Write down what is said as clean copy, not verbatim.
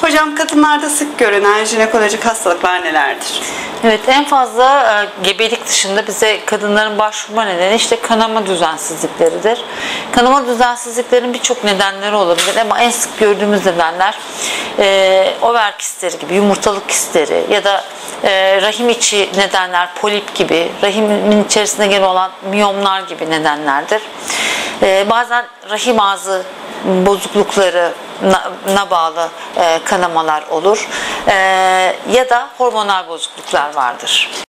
Hocam kadınlarda sık görünen jinekolojik hastalıklar nelerdir? Evet, en fazla gebelik dışında bize kadınların başvurma nedeni işte kanama düzensizlikleridir. Kanama düzensizliklerin birçok nedenleri olabilir ama en sık gördüğümüz nedenler over kistleri gibi, yumurtalık kistleri ya da rahim içi nedenler, polip gibi, rahimin içerisinde gene olan miyomlar gibi nedenlerdir. Bazen rahim ağzı bozukluklarına bağlı kanamalar olur ya da hormonal bozukluklar vardır.